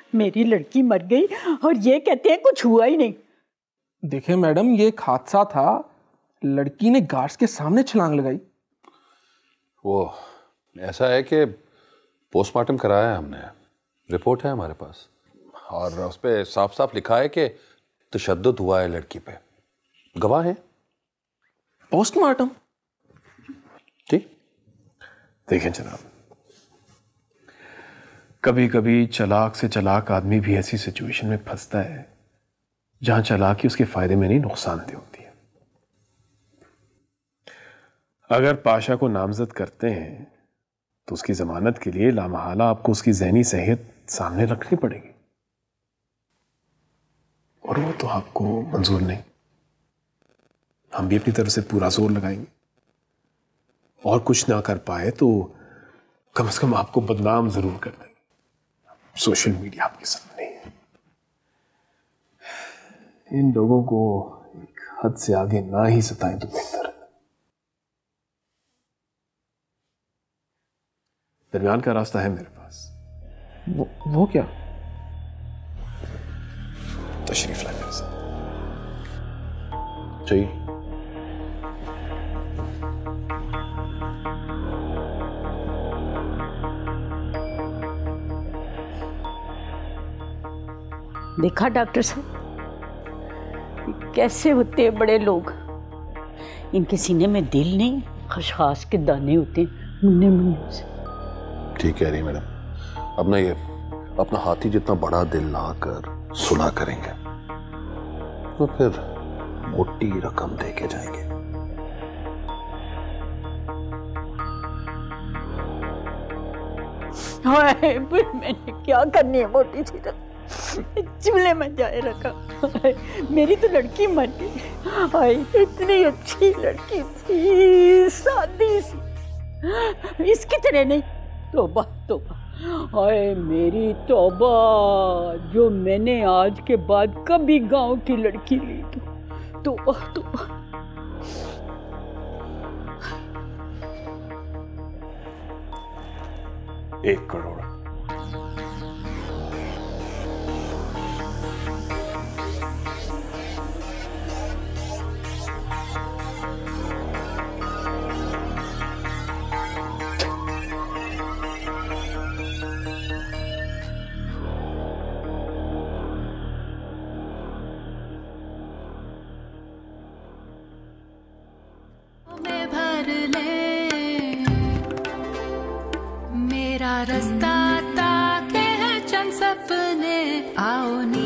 मेरी लड़की मर गई और ये कहते हैं कुछ हुआ ही नहीं। देखिए मैडम, ये एक हादसा था, लड़की ने गार्ड्स के सामने छलांग लगाई। वो ऐसा है कि पोस्टमार्टम कराया है हमने, रिपोर्ट है हमारे पास और उस पर साफ साफ लिखा है कि तशद्दुद हुआ है लड़की पे, गवाह है। पोस्टमार्टम? ठीक। देखें जनाब, कभी कभी चालाक से चालाक आदमी भी ऐसी सिचुएशन में फंसता है जहां चालाकी उसके फायदे में नहीं, नुकसानदेह होती है। अगर पाशा को नामजद करते हैं तो उसकी जमानत के लिए लामहला आपको उसकी ज़हनी सेहत सामने रखनी पड़ेगी, और वो तो आपको मंजूर नहीं। हम भी अपनी तरफ से पूरा जोर लगाएंगे, और कुछ ना कर पाए तो कम से कम आपको बदनाम जरूर कर देंगे। सोशल मीडिया आपके सामने है। इन लोगों को एक हद से आगे ना ही सताएं तो बेहतर है। दरमियान का रास्ता है मेरे पास। वो क्या? तशरीफ लाए मेरे साथ। चाहिए। देखा डॉक्टर साहब, कैसे होते हैं बड़े लोग। इनके सीने में दिल नहीं, खसखस के दाने होते हैं मुन्ने मुन्ने से। ठीक कह रही मैडम। अब ना ये अपना हाथी जितना बड़ा दिल लाकर सुलह करेंगे तो फिर मोटी रकम दे के जाएंगे। हाय, मैंने क्या करनी है मोटी सी रकम, चूल्हे में जाए रखा। मेरी तो लड़की मर गई। हाय, इतनी अच्छी लड़की थी, सादी सी, इसकी तरह नहीं। तौबा तौबा, हाय मेरी तौबा, जो मैंने आज के बाद कभी गांव की लड़की ली। तौबा तौबा। 1 करोड़। रास्ता ताके हैं चंद सपने, आओ